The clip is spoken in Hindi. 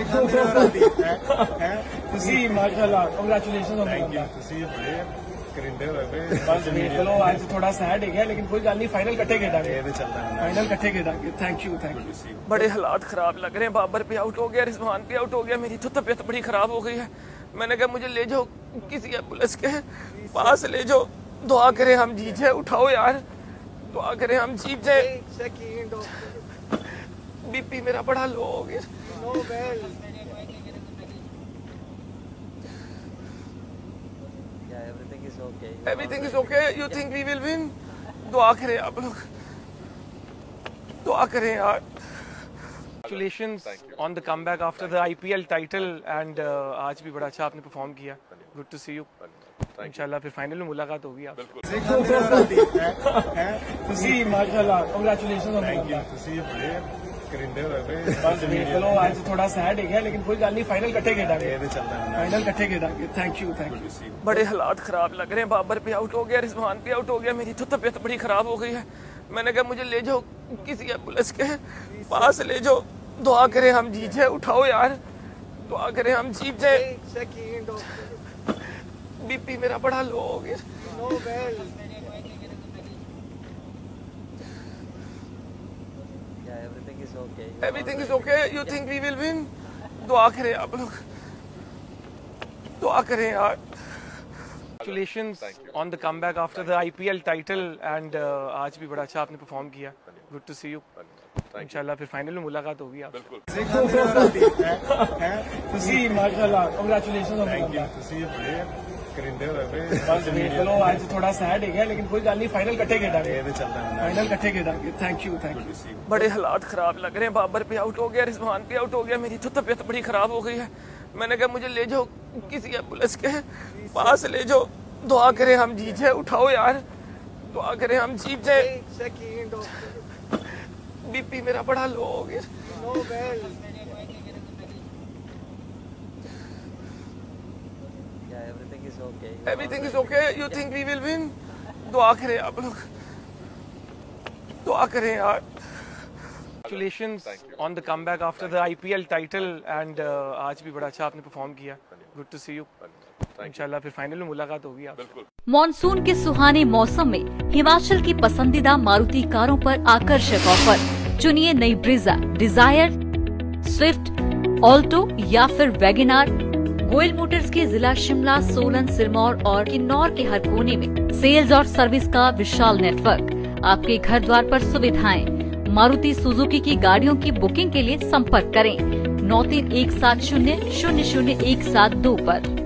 ਤੁਸੀਂ ਮਾਸ਼ਾਅੱਲਾ ਕੰਗ੍ਰੈਚੁਲੇਸ਼ਨ थैंक यू ਤੁਸੀਂ ਬੜੇ ਕਰਿੰਦੇ ਹੋਏ ਵੇ ਬਸ ਵੇਖ ਲਓ ਅੱਜ ਥੋੜਾ ਸੈਡ ਹੈ ਲੇਕਿਨ ਕੋਈ ਗੱਲ ਨਹੀਂ ਫਾਈਨਲ ਇਕੱਠੇ ਖੇਡਾਂਗੇ ਇਹ ਤੇ ਚੱਲਦਾ ਹੈ फाइनल इकट्ठे खेलेंगे थैंक यू बड़े हालात खराब लग रहे हैं। बाबर पे आउट हो गया, रिजवान पे आउट हो गया, मेरी तो तबीयत बड़ी खराब हो गई है। मैंने कहा मुझे ले जाओ किसी एम्बुलेंस के पास ले जाओ, दुआ करें हम जीत जाए। उठाओ यार, दुआ करें हम जीत जाए। बीपी मेरा बड़ा लो हो गया। Everything is okay. You think we will win? दुआ करें आप लोग, दुआ करें यार। Congratulations on the comeback after the IPL title and आज भी बड़ा अच्छा आपने परफॉर्म किया। Good to see you। इंशाल्लाह फिर फाइनल में मुलाकात होगी आप। ਤੁਸੀਂ ਮਾਸ਼ਾਅੱਲਾ ਕੰਗ੍ਰੈਚੁਲੇਸ਼ਨ थैंक यू ਤੁਸੀਂ ਬੜੇ ਕਰਿੰਦੇ ਹੋਏ ਵੇ ਬਸ ਵੇਖ ਲਓ ਅੱਜ ਥੋੜਾ ਸੈਡ ਹੈ ਲੇਕਿਨ ਕੋਈ ਗੱਲ ਨਹੀਂ ਫਾਈਨਲ ਇਕੱਠੇ ਖੇਡਾਂਗੇ ਇਹ ਤੇ ਚੱਲਦਾ ਹੈ फाइनल इकट्ठे खेलेंगे थैंक यू बड़े हालात खराब लग रहे हैं। बाबर पे आउट हो गया, रिजवान पे आउट हो गया, मेरी तो तबीयत बड़ी खराब हो गई है। मैंने कहा मुझे ले जाओ किसी एम्बुलेंस के पास ले जाओ, दुआ करें हम जीत जाए। उठाओ यार, दुआ करें हम जीत जाए। बीपी मेरा बड़ा लो हो गया। Everything is okay. You think we will win? दुआ करें आप लोग, दुआ करें यार। Congratulations on the comeback after the IPL title and आज भी बड़ा अच्छा आपने परफॉर्म किया। Good to see you। इंशाल्लाह फिर फाइनल में मुलाकात होगी आप। ਤੁਸੀਂ ਮਾਸ਼ਾਅੱਲਾ ਕੰਗ੍ਰੈਚੁਲੇਸ਼ਨ थैंक यू ਤੁਸੀਂ ਬੜੇ ਕਰਿੰਦੇ ਹੋਏ ਵੇ ਬਸ ਵੇਖ ਲਓ ਅੱਜ ਥੋੜਾ ਸੈਡ ਹੈ ਲੇਕਿਨ ਕੋਈ ਗੱਲ ਨਹੀਂ ਫਾਈਨਲ ਇਕੱਠੇ ਖੇਡਾਂਗੇ ਇਹ ਤੇ ਚੱਲਦਾ ਹੈ फाइनल इकट्ठे खेलेंगे थैंक यू बड़े हालात खराब लग रहे हैं। बाबर पे आउट हो गया, रिजवान पे आउट हो गया, मेरी तो तबीयत बड़ी खराब हो गई है। मैंने कहा मुझे ले जाओ किसी एम्बुलेंस के पास ले जाओ, दुआ करें हम जीत जाए। उठाओ यार, दुआ करें हम जीत जाए। बीपी मेरा बड़ा लो हो गया। Everything is okay. You think we will win? दुआ करें आप लोग, दुआ करें यार। Congratulations on the comeback after the IPL title and आज भी बड़ा अच्छा आपने परफॉर्म किया। Good to see you। इंशाल्लाह फिर फाइनल में मुलाकात होगी आप। मॉनसून के सुहाने मौसम में हिमाचल की पसंदीदा मारुति कारों पर आकर्षक ऑफर। चुनिए नई ब्रीजा, डिजायर, स्विफ्ट, ऑल्टो या फिर वैगनार। गोयल मोटर्स के जिला शिमला, सोलन, सिरमौर और किन्नौर के हर कोने में सेल्स और सर्विस का विशाल नेटवर्क। आपके घर द्वार पर सुविधाएं। मारुति सुजुकी की गाड़ियों की बुकिंग के लिए संपर्क करें 9317000172 पर।